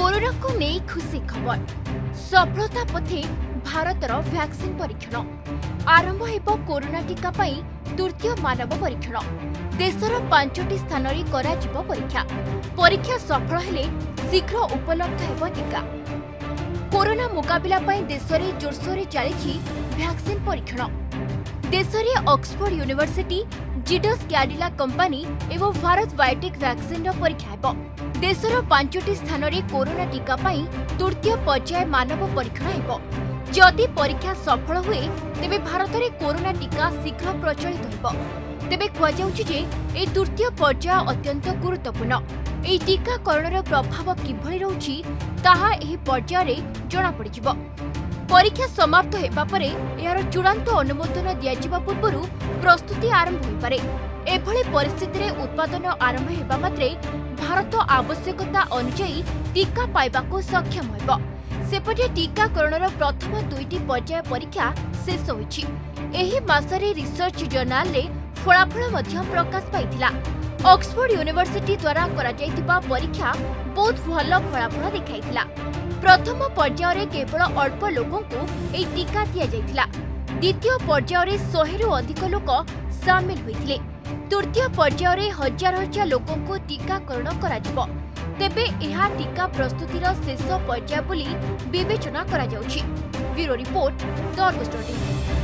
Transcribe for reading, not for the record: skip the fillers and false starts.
Corona को नहीं खुशी खबर सफलता पथे भारतर वैक्सीन परीक्षण आरंभ हेब कोरोना टीका पई तृतीय मानव परीक्षण देशर 5टी स्थान रे कराजिबो परीक्षा सफल हेले शीघ्र उपलब्ध हेब टीका। कोरोना मुकाबिला पई देश में जोरसोर चली वैक्सीन परीक्षण देश में Oxford university Zydus Cadila company एवं भारत बायोटेक वैक्सीन परीक्षा हेब। देशर 5टी स्थान रे कोरोना टीका पई तृतीय पर्याय मानव परीक्षण हेब। जदि परीक्षा सफल हुए तेबे भारत में कोरोना टीका शीघ्र प्रचलित हेब। तेबे कहुछि जे ए तृतीय पर्याय अत्यंत गुरुत्वपूर्ण। ए टीकाकरण प्रभाव किभଳି रहउछि ताहा एही पर्याय रे जणा पड़िजिबो। परीक्षा समाप्त हेबा परे यार चूड़ांत अनुमोदन दियाजिबा पूर्वरु प्रस्तुति आरंभ होई पारे। एभଳି परिस्थिति रे उत्पादन आरंभ हेबा मात्रे भारत आवश्यकता अनुसार टीका पाइबाको सक्षम हेबो। सेपटे टीकाकरण प्रथम 2टी पर्याय परीक्षा शेष होइछि। एही मासरे रिसर्च जर्नाल रे फलाफल मध्य प्रकाश पाइथिला। ऑक्सफोर्ड यूनिवर्सिटी द्वारा करा जायतिबा परीक्षा बहुत भल फलाफल देखाइथिला। प्रथम पर्याय रे केवल अल्प लोकों को ए टीका दिया जायतिला। द्वितीय पर्याय रे 100 रु अधिक लोक शामिल होइथिले। तृतीय पर्याय रे हजार हजार लोकों को टीकाकरण कराजिबो। तेबे एहा टीका प्रस्तुतिर शेष पर्याय बोली विवेचना करा जाउछि। Bureau report the Argus.